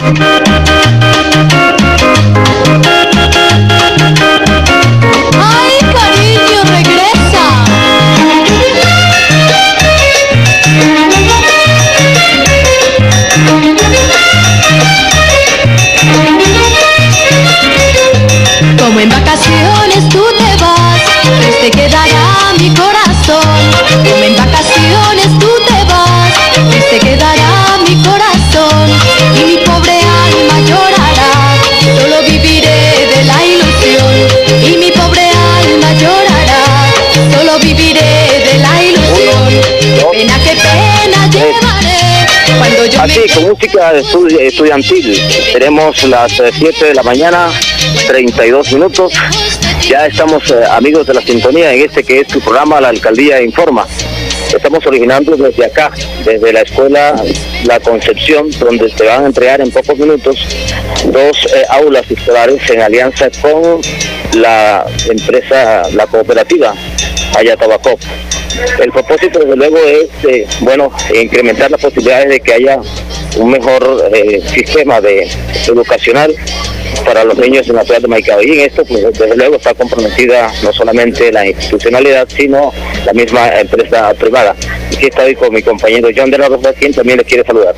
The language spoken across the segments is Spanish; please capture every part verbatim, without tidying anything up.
¡Ay, cariño, regresa! Como en vacaciones tú te vas, pues te quedará mi corazón. Como en vacaciones tú te vas, pues te quedará mi corazón. Y mi pobre alma llorará, solo viviré de la ilusión. Y mi pobre alma llorará, solo viviré de la ilusión. Qué pena, qué pena llevaré cuando yo Así, me... con música estu- estudiantil, tenemos las siete de la mañana, treinta y dos minutos. Ya estamos eh, amigos de la sintonía en este que es tu programa, La Alcaldía Informa. Estamos originando desde acá, desde la escuela La Concepción, donde se van a entregar en pocos minutos dos eh, aulas escolares en alianza con la empresa, la cooperativa Ayatabacop. El propósito, desde luego, es, eh, bueno, incrementar las posibilidades de que haya un mejor eh, sistema de educacional para los niños en la ciudad de Maicao. Y en esto, pues, desde luego, está comprometida no solamente la institucionalidad, sino la misma empresa privada. Aquí estoy con mi compañero John de la Rosa, quien también les quiere saludar.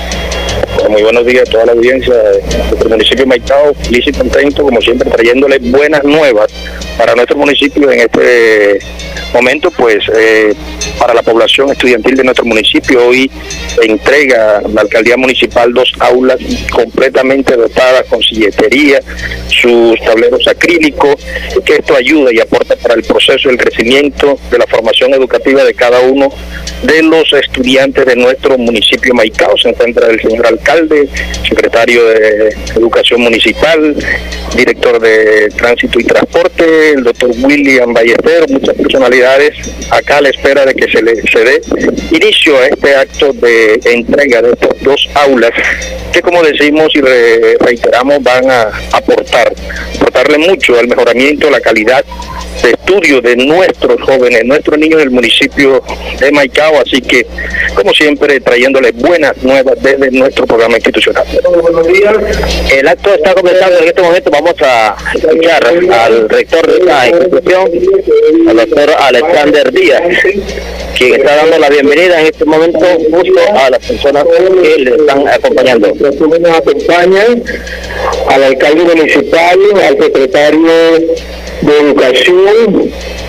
Muy buenos días a toda la audiencia de nuestro municipio de Maicao, feliz y contento, como siempre, trayéndole buenas nuevas para nuestro municipio en este momento. Pues eh, para la población estudiantil de nuestro municipio, hoy entrega la alcaldía municipal dos aulas completamente dotadas con silletería, sus tableros acrílicos, que esto ayuda y aporta para el proceso del crecimiento de la formación educativa de cada uno de los estudiantes de nuestro municipio de Maicao. Se encuentra el señor alcalde, secretario de Educación Municipal, director de Tránsito y Transporte, el doctor William Ballester, muchas personalidades acá a la espera de que se le se dé inicio a este acto de entrega de estas dos aulas que, como decimos y re, reiteramos, van a aportar, aportarle mucho al mejoramiento, la calidad de estudio de nuestros jóvenes, nuestros niños del municipio de Maicao. Así que, como siempre, trayéndole buenas nuevas desde nuestro programa institucional. Buenos días. El acto está comenzando en este momento. Vamos a escuchar al rector de esta institución, al doctor Alexander Díaz, quien está dando la bienvenida en este momento justo a las personas que le están acompañando. Nos acompañan al alcalde municipal, al secretario de Educación,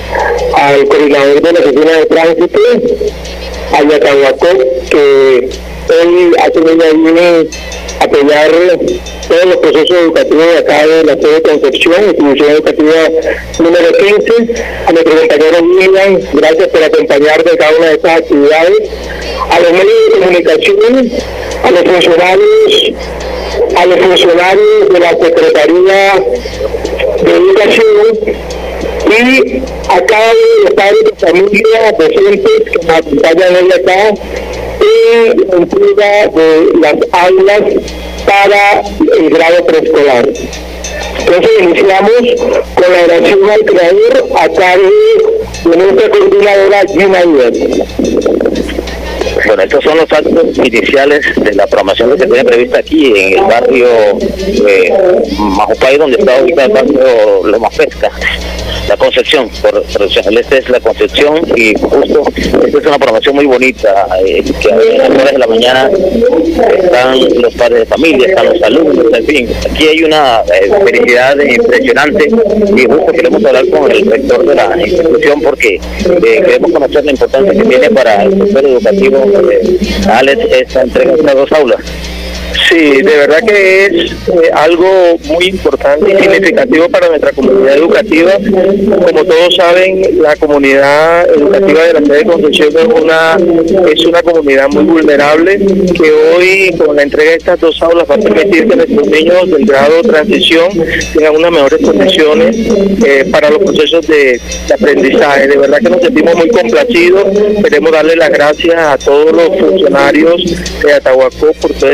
al coordinador de la oficina de tránsito, a Ayatabacop, que hoy ha tenido ahí apoyar todos los procesos educativos de acá de la sede de Concepción, institución educativa número quince, a nuestro compañero William, gracias por acompañar de cada una de estas actividades, a los medios de comunicación, a los funcionarios, a los funcionarios de la Secretaría de Educación y a cada uno de los padres de familia, docentes que nos acompañan hoy acá en la entrega de las aulas para el grado preescolar. Entonces iniciamos con la oración al creador a cargo de nuestra coordinadora Gina Díaz. Bueno, estos son los actos iniciales de la programación que se tiene prevista aquí en el barrio eh, Majopay, donde está ubicado el barrio Loma Pesca, La Concepción, por tradicional. Esta es La Concepción y justo esta es una programación muy bonita, eh, que a las horas de la mañana están los padres de familia, están los alumnos, en fin. Aquí hay una eh, felicidad impresionante y justo queremos hablar con el rector de la institución porque eh, queremos conocer la importancia que tiene para el sector educativo. Eh, Alex, esta entrega de estas dos aulas. Sí, de verdad que es eh, algo muy importante y significativo para nuestra comunidad educativa. Como todos saben, la comunidad educativa de la sede de Concepción es una, es una comunidad muy vulnerable, que hoy con la entrega de estas dos aulas va a permitir que nuestros niños del grado de transición tengan unas mejores condiciones eh, para los procesos de, de aprendizaje. De verdad que nos sentimos muy complacidos. Queremos darle las gracias a todos los funcionarios de Ayatabacop por todo ese empeño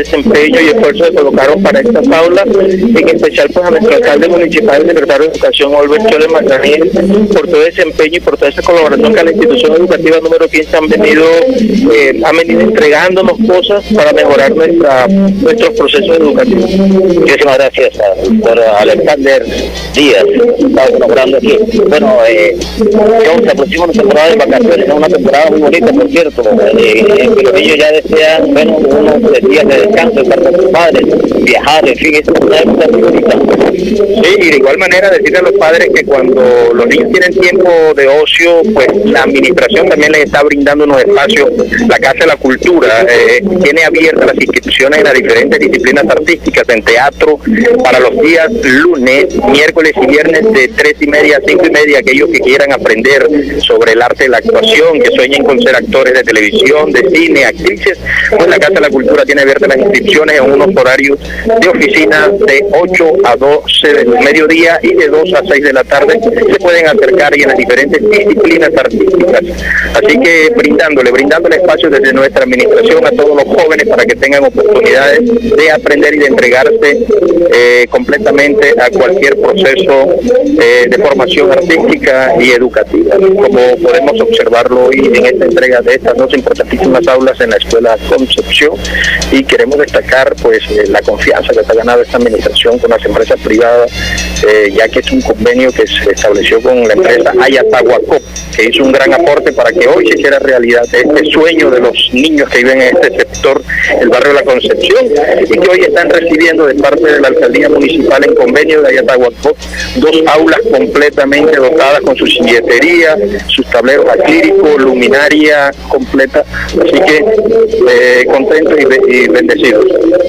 empeño y esfuerzo que colocaron para estas aulas, en especial pues a nuestro alcalde municipal, el secretario de Educación, Albert Chole Magdaniel, por todo ese empeño y por toda esa colaboración que a la institución educativa número quince han venido, eh, han venido entregándonos cosas para mejorar nuestra, nuestros procesos educativos. Muchísimas gracias al doctor Alexander Díaz, estamos nombrando aquí. Bueno, eh, yo se aproxima una temporada de vacaciones, es una temporada muy bonita, por cierto, eh, que los niños ya desean, bueno, unos días de descanso, estar con sus padres, viajar, en fin, es una época muy bonita. Sí, y de igual manera decirle a los padres que cuando los niños tienen tiempo de ocio, pues la administración también les está brindando unos espacios. La Casa de la Cultura eh, tiene abiertas las inscripciones en las diferentes disciplinas artísticas, en teatro, para los días lunes, miércoles y viernes de tres y media a cinco y media. Aquellos que quieran aprender sobre el arte de la actuación, que sueñen con ser actores de televisión, de cine, actrices, pues la Casa de la Cultura tiene abiertas las inscripciones en unos horarios de oficina de ocho a doce del mediodía y de dos a seis de la tarde. Se pueden acercar y en las diferentes disciplinas artísticas. Así que brindándole, brindándole espacio desde nuestra administración a todos los jóvenes para que tengan oportunidades de aprender y de entregarse eh, completamente a cualquier proceso eh, de formación artística y educativa, como podemos observarlo hoy en esta entrega de estas dos importantísimas aulas en la Escuela Concepción. Y queremos destacar pues eh, la confianza que está ganando esta administración con las empresas privadas, eh, ya que es un convenio que se estableció con la empresa Ayatahuacop, que hizo un gran aporte para que hoy se hiciera realidad este sueño de los niños que viven en este sector, el barrio de la Concepción, y que hoy están recibiendo de parte de la alcaldía municipal en convenio de Ayatahuacop dos aulas completamente dotadas con su silletería, sus tableros acrílicos, luminaria completa. Así que eh, contentos y, be y bendecidos.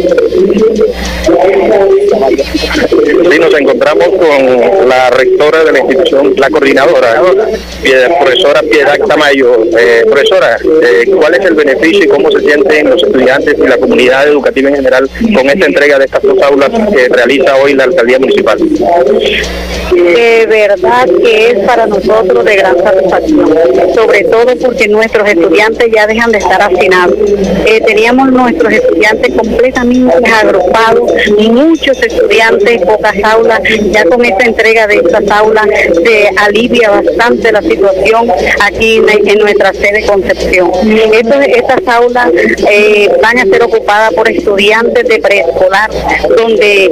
Sí, nos encontramos con la rectora de la institución, la coordinadora, la profesora Piedad Tamayo. Eh, profesora, eh, ¿cuál es el beneficio y cómo se sienten los estudiantes y la comunidad educativa en general con esta entrega de estas dos aulas que realiza hoy la alcaldía municipal? De verdad que es para nosotros de gran satisfacción, sobre todo porque nuestros estudiantes ya dejan de estar hacinados. Eh, teníamos nuestros estudiantes completamente agrupados, muchos estudiantes, pocas aulas. Ya con esta entrega de estas aulas se alivia bastante la situación aquí en, en nuestra sede Concepción. Estos, estas aulas eh, van a ser ocupadas por estudiantes de preescolar, donde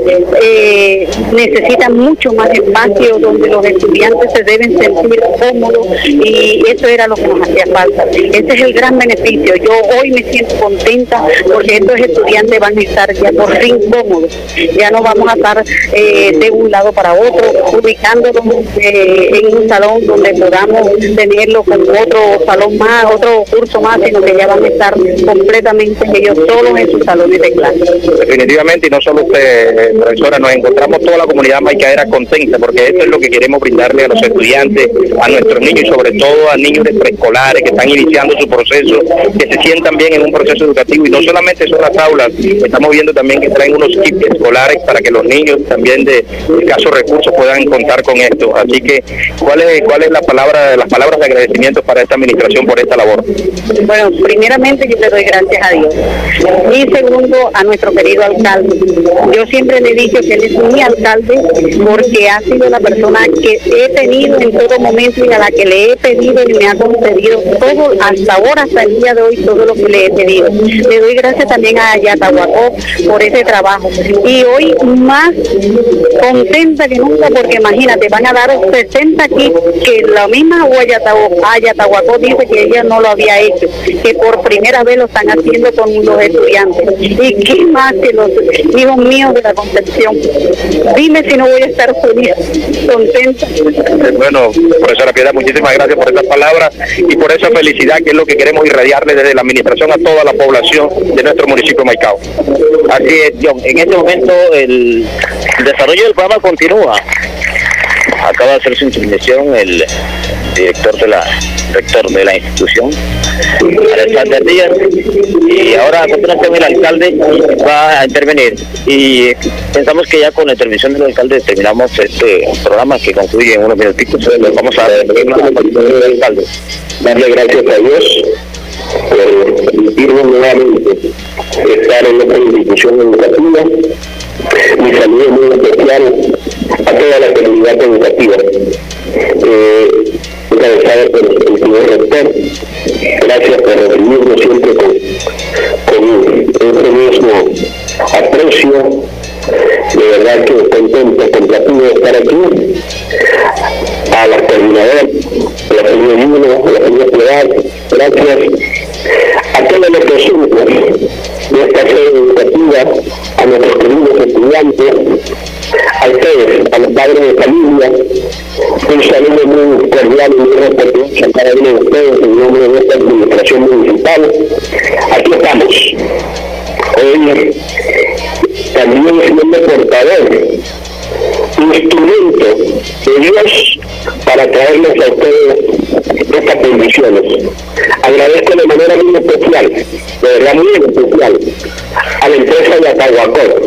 eh, necesitan mucho más espacio, donde los estudiantes se deben sentir cómodos, y eso era lo que nos hacía falta. Ese es el gran beneficio. Yo hoy me siento contenta porque estos estudiantes van a estar ya por fin cómodos. Ya no vamos a estar eh, de un lado para otro, ubicándolos eh, en un salón donde podamos tenerlo con otro salón más, otro curso más, sino que ya van a estar completamente ellos solos en sus salones de clase. Definitivamente, y no solo usted, profesora, nos encontramos toda la comunidad maicaera contenta, porque esto es lo que queremos brindarle a los estudiantes, a nuestros niños y sobre todo a niños de preescolares que están iniciando su proceso, que se sientan bien en un proceso educativo. Y no solamente son las aulas, estamos viendo también que traen unos kits escolares para que los niños también de escasos recursos puedan contar con esto. Así que, ¿cuál es cuál es la palabra, las palabras de agradecimiento para esta administración por esta labor? Bueno, primeramente yo le doy gracias a Dios. Y segundo, a nuestro querido alcalde. Yo siempre le he dicho que él es mi alcalde porque ha sido la persona que he tenido en todo momento y a la que le he pedido y me ha concedido todo, hasta ahora, hasta el día de hoy, todo lo que le he pedido. Le doy gracias también a Ayatahuacop por ese trabajo. Y hoy más contenta que nunca, porque imagínate, van a dar sesenta kits que la misma Ayatahuacop dice que ella no lo había hecho, que por primera vez lo están haciendo con los estudiantes. ¿Y qué más que los hijos míos de la Concepción? Dime si no voy a estar feliz, contenta. Bueno, profesora Piedad, muchísimas gracias por esas palabras y por esa felicidad que es lo que queremos irradiarle desde la administración a toda la población de nuestro municipio de Maicao. Así es, John. En este momento el desarrollo del programa continúa. Acaba de hacer su intervención el director de la rector de la institución, Alexander Díaz, y ahora a continuación el alcalde va a intervenir, y pensamos que ya con la intervención del alcalde terminamos este programa que concluye en unos minutitos. Vamos a ver el alcalde. Darle gracias a Dios por permitirnos nuevamente estar en otra institución educativa. Mi saludo muy especial a toda la comunidad educativa, eh, encabezada por el señor rector. Gracias por recibirnos siempre con, con este mismo aprecio. De verdad que contento, complacido de estar aquí. A las coordinadoras, a la familia Nino, a la familia Piedad, gracias. A todos los docentes de esta sede educativa, a nuestros queridos estudiantes, a ustedes, a los padres de familia, un saludo muy cordial y muy respetuoso a cada uno de ustedes en nombre de esta administración municipal. Aquí estamos. Hoy también siendo portador, instrumento de Dios para traerles a ustedes estas bendiciones. Agradezco de manera muy especial, de verdad muy especial, a la empresa de Atahuacó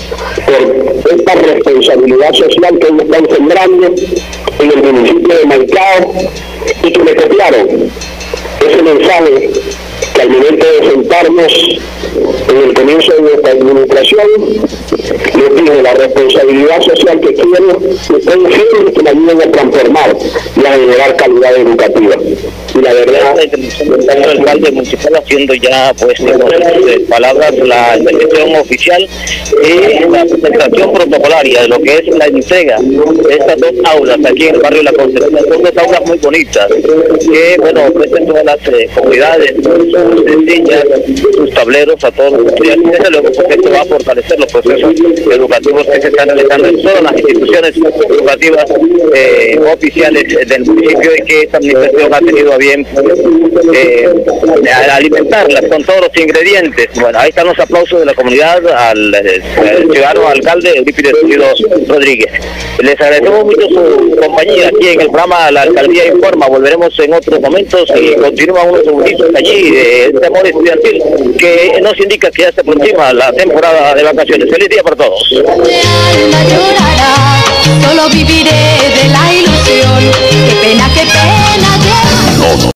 por esta responsabilidad social que ellos están sembrando en el municipio de Maicao y que me copiaron ese mensaje que al momento de sentarnos en el comienzo de nuestra administración, les dije la responsabilidad social que quiero, que estén firmes, que me ayuden a transformar y a generar calidad educativa. Y la verdad, la intervención del alcalde municipal haciendo ya, pues, en palabras, la intervención oficial y la presentación protocolaria de lo que es la entrega de estas dos aulas aquí en el barrio La Concepción. Son dos aulas muy bonitas que, bueno, ofrecen todas las eh, comunidades, sus sencillas, sus tableros a todos los estudiantes. Desde luego, porque esto va a fortalecer los procesos educativos que se están realizando en todas las instituciones educativas eh, oficiales del municipio y que esta administración ha tenido a bien eh, alimentarlas con todos los ingredientes. Bueno, ahí están los aplausos de la comunidad al, al ciudadano alcalde Eurípides Rodríguez. Les agradecemos mucho su compañía aquí en el programa La Alcaldía Informa. Volveremos en otros momentos y continúan unos segunditos allí de este amor estudiantil que nos indica que ya se aproxima la temporada de vacaciones. Feliz día para todos. Mi alma llorará, solo viviré de la ilusión. Qué pena, qué pena.